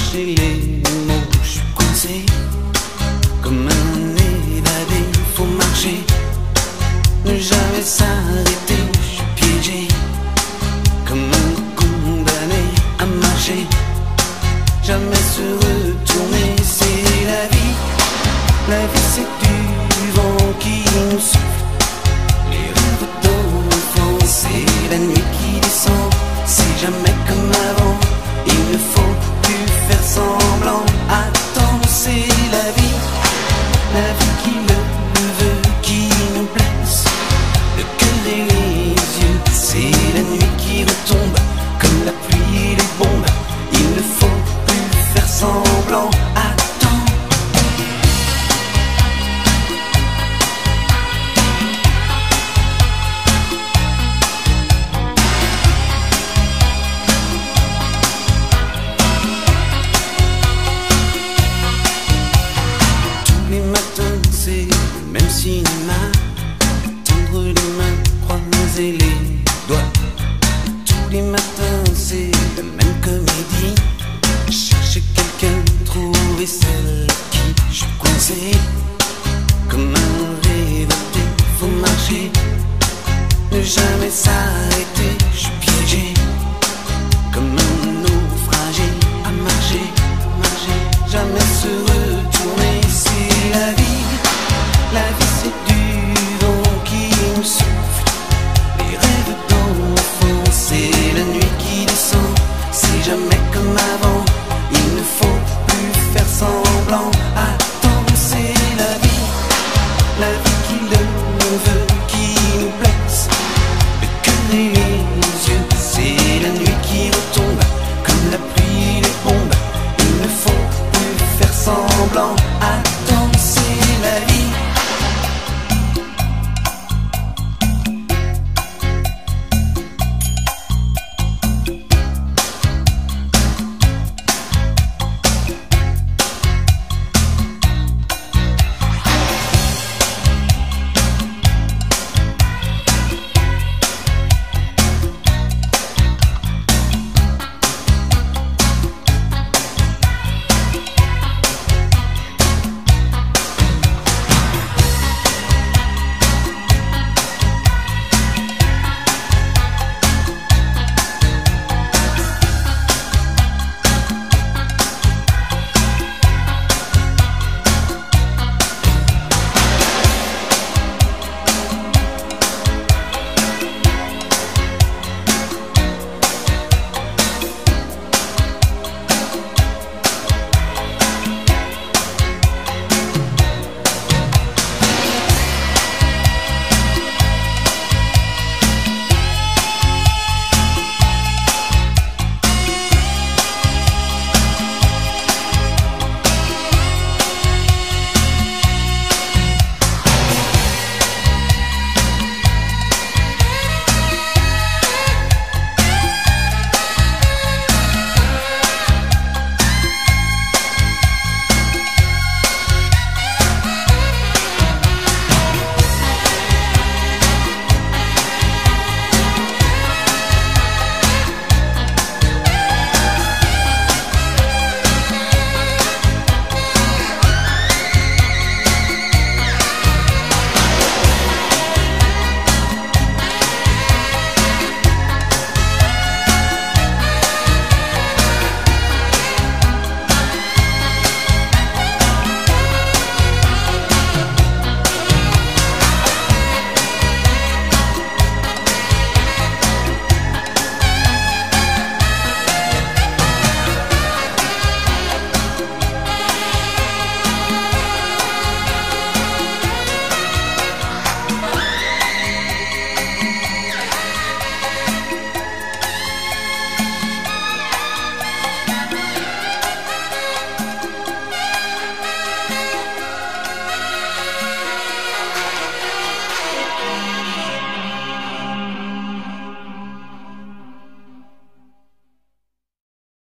chercher les mots, je suis coincé comme un évadé, faut marcher, ne jamais s'arrêter, je suis piégé comme un condamné à marcher, jamais se retourner, c'est la vie c'est du vent qui nous souffle, les rêves d'enfants, c'est la nuit qui descend, c'est jamais comme avant, il ne faut plus faire semblant, attends, c'est la vie qui le veut, qui nous blesse, le cœur et les yeux, c'est la nuit qui retombe, comme la pluie et les bombes, il ne faut plus faire semblant, attends. C'est le même cinéma, tendre les mains, croiser les doigts. Tous les matins c'est la même comédie, chercher quelqu'un, trouver celle qui je suis coincé comme un révolté, faut marcher, ne jamais s'arrêter, je suis piégé comme un naufragé à marcher, jamais se retourner, c'est la vie. La vie c'est du vent qui nous souffle, les rêves d'enfants, c'est la nuit qui descend, c'est jamais comme avant, il ne faut plus faire semblant, attends, c'est la vie qui le veut, qui nous blesse, le cœur et les yeux, c'est la nuit qui retombe, comme la pluie et les bombes, il ne faut plus faire semblant.